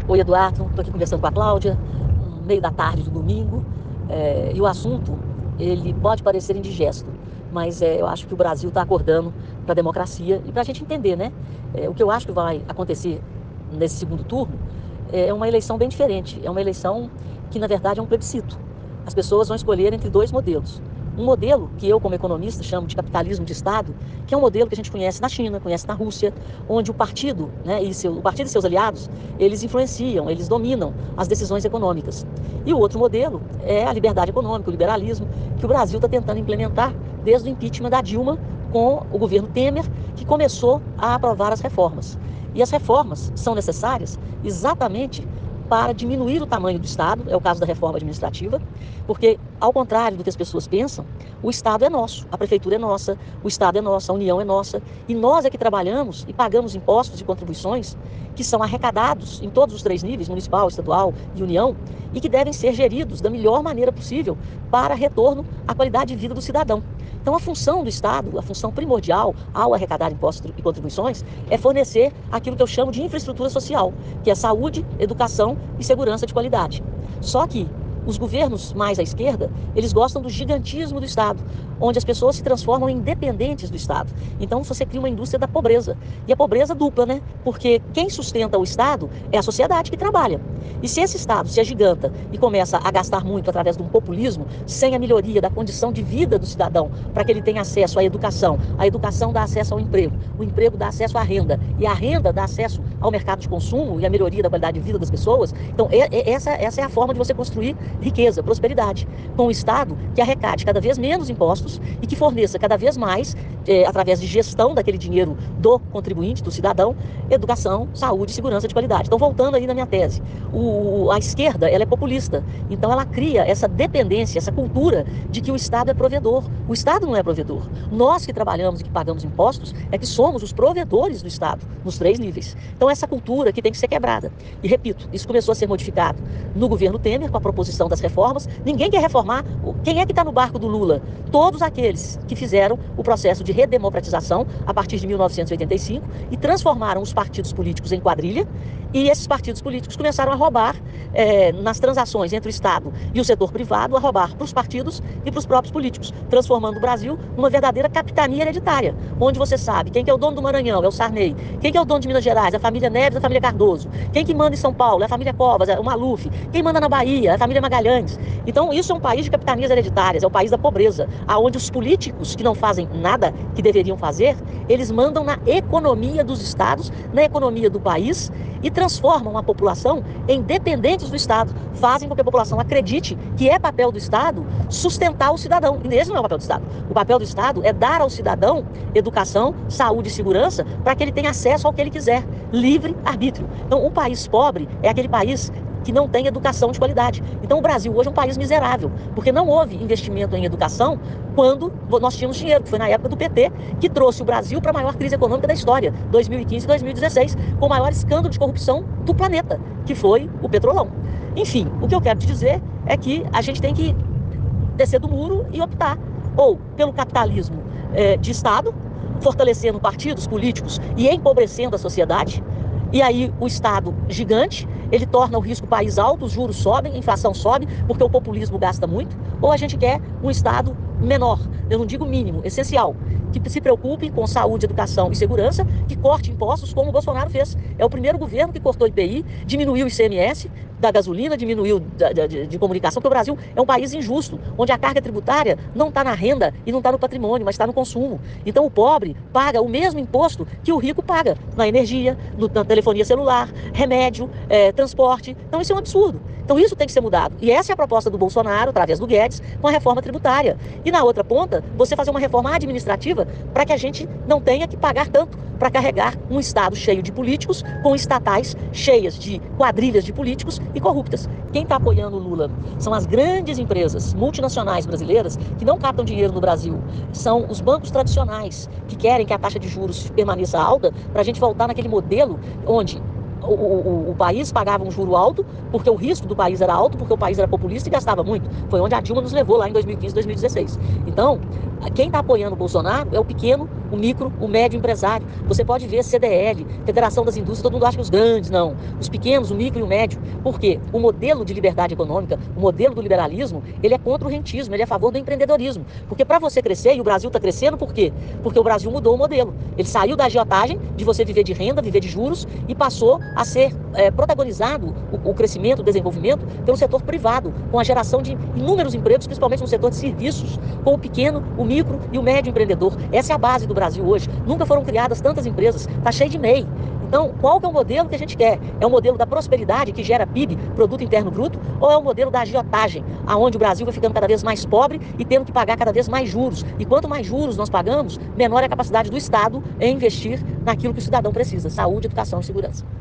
Oi, Eduardo, estou aqui conversando com a Cláudia, no meio da tarde do domingo, e o assunto, ele pode parecer indigesto, mas eu acho que o Brasil está acordando para a democracia e para a gente entender, né? O que eu acho que vai acontecer nesse segundo turno é uma eleição bem diferente, é uma eleição que, na verdade, é um plebiscito. As pessoas vão escolher entre dois modelos. Um modelo que eu, como economista, chamo de capitalismo de Estado, que é um modelo que a gente conhece na China, conhece na Rússia, onde o partido, né, o partido e seus aliados, eles influenciam, eles dominam as decisões econômicas. E o outro modelo é a liberdade econômica, o liberalismo, que o Brasil está tentando implementar desde o impeachment da Dilma com o governo Temer, que começou a aprovar as reformas. E as reformas são necessárias exatamente para diminuir o tamanho do Estado, é o caso da reforma administrativa, porque, ao contrário do que as pessoas pensam, o Estado é nosso, a prefeitura é nossa, o Estado é nosso, a União é nossa, e nós é que trabalhamos e pagamos impostos e contribuições que são arrecadados em todos os três níveis, municipal, estadual e União, e que devem ser geridos da melhor maneira possível para retorno à qualidade de vida do cidadão. Então, a função do Estado, a função primordial ao arrecadar impostos e contribuições, é fornecer aquilo que eu chamo de infraestrutura social, que é saúde, educação e segurança de qualidade. Só que os governos mais à esquerda, eles gostam do gigantismo do Estado, onde as pessoas se transformam em dependentes do Estado. Então você cria uma indústria da pobreza. E a pobreza dupla, né? Porque quem sustenta o Estado é a sociedade que trabalha. E se esse Estado se agiganta e começa a gastar muito através de um populismo, sem a melhoria da condição de vida do cidadão, para que ele tenha acesso à educação, a educação dá acesso ao emprego, o emprego dá acesso à renda, e a renda dá acesso ao mercado de consumo e à melhoria da qualidade de vida das pessoas, então essa é a forma de você construir riqueza, prosperidade, com um Estado que arrecade cada vez menos impostos e que forneça cada vez mais, através de gestão daquele dinheiro do contribuinte, do cidadão, educação, saúde e segurança de qualidade. Então, voltando aí na minha tese, a esquerda, ela é populista, então ela cria essa dependência, essa cultura de que o Estado é provedor. O Estado não é provedor. Nós que trabalhamos e que pagamos impostos é que somos os provedores do Estado, nos três níveis. Então, essa cultura que tem que ser quebrada. E, repito, isso começou a ser modificado no governo Temer, com a proposição das reformas. Ninguém quer reformar. Quem é que está no barco do Lula? Todos aqueles que fizeram o processo de redemocratização a partir de 1985 e transformaram os partidos políticos em quadrilha, e esses partidos políticos começaram a roubar nas transações entre o Estado e o setor privado, a roubar para os partidos e para os próprios políticos, transformando o Brasil numa verdadeira capitania hereditária, onde você sabe quem que é o dono do Maranhão, é o Sarney, quem que é o dono de Minas Gerais, a família Neves, a família Cardoso, quem que manda em São Paulo, é a família Covas, é o Maluf, quem manda na Bahia, é a família Magalhães. Então isso é um país de capitanias hereditárias, é o país da pobreza, aonde os políticos que não fazem nada que deveriam fazer, eles mandam na economia dos estados, na economia do país, e transformam a população em dependentes do Estado, fazem com que a população acredite que é papel do Estado sustentar o cidadão, e esse não é o papel do Estado. O papel do Estado é dar ao cidadão educação, saúde e segurança para que ele tenha acesso ao que ele quiser, livre arbítrio. Então, um país pobre é aquele país que não tem educação de qualidade. Então o Brasil hoje é um país miserável, porque não houve investimento em educação quando nós tínhamos dinheiro, que foi na época do PT, que trouxe o Brasil para a maior crise econômica da história, 2015 e 2016, com o maior escândalo de corrupção do planeta, que foi o Petrolão. Enfim, o que eu quero te dizer é que a gente tem que descer do muro e optar ou pelo capitalismo de Estado, fortalecendo partidos políticos e empobrecendo a sociedade. E aí o Estado gigante, ele torna o risco país alto, os juros sobem, a inflação sobe, porque o populismo gasta muito. Ou a gente quer um Estado menor, eu não digo mínimo, essencial, que se preocupe com saúde, educação e segurança, que corte impostos como o Bolsonaro fez. É o primeiro governo que cortou IPI, diminuiu o ICMS da gasolina, diminuiu de comunicação, porque o Brasil é um país injusto, onde a carga tributária não está na renda e não está no patrimônio, mas está no consumo. Então o pobre paga o mesmo imposto que o rico paga na energia, na telefonia celular, remédio, transporte. Então isso é um absurdo. Então isso tem que ser mudado. E essa é a proposta do Bolsonaro, através do Guedes, com a reforma tributária. E na outra ponta, você fazer uma reforma administrativa para que a gente não tenha que pagar tanto para carregar um Estado cheio de políticos, com estatais cheias de quadrilhas de políticos e corruptas. Quem está apoiando o Lula são as grandes empresas multinacionais brasileiras que não captam dinheiro no Brasil. São os bancos tradicionais que querem que a taxa de juros permaneça alta para a gente voltar naquele modelo onde o país pagava um juro alto porque o risco do país era alto, porque o país era populista e gastava muito. Foi onde a Dilma nos levou lá em 2015, 2016. Então, quem está apoiando o Bolsonaro é o pequeno o micro, o médio empresário. Você pode ver CDL, Federação das Indústrias, todo mundo acha que os grandes, não. Os pequenos, o micro e o médio. Por quê? O modelo de liberdade econômica, o modelo do liberalismo, ele é contra o rentismo, ele é a favor do empreendedorismo. Porque para você crescer, e o Brasil está crescendo, por quê? Porque o Brasil mudou o modelo. Ele saiu da agiotagem de você viver de renda, viver de juros, e passou a ser protagonizado o crescimento, o desenvolvimento pelo setor privado, com a geração de inúmeros empregos, principalmente no setor de serviços, com o pequeno, o micro e o médio empreendedor. Essa é a base do Brasil hoje. Nunca foram criadas tantas empresas, está cheio de MEI. Então, qual que é o modelo que a gente quer? É o modelo da prosperidade, que gera PIB, Produto Interno Bruto, ou é o modelo da agiotagem, aonde o Brasil vai ficando cada vez mais pobre e tendo que pagar cada vez mais juros? E quanto mais juros nós pagamos, menor é a capacidade do Estado em investir naquilo que o cidadão precisa: saúde, educação e segurança.